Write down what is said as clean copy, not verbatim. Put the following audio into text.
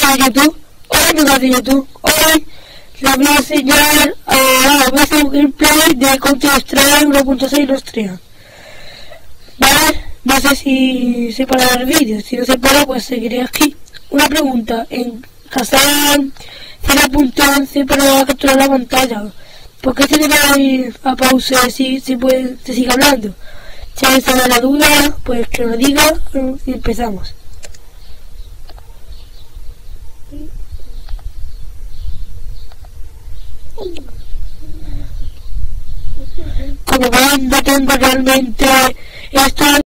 de YouTube. Hoy amigos de YouTube. Hoy les voy a enseñar voy a hacer un gameplay de Counter-Strike 1.6 Austria. Vale, no sé si se para el vídeo. Si no se para, pues seguiré aquí. Una pregunta: en Kazan 0.11 para capturar la pantalla, ¿por qué se le da a pausa si se sigue hablando? Si alguien sabe la duda, pues que lo diga y empezamos. Como ven, no tengo realmente esto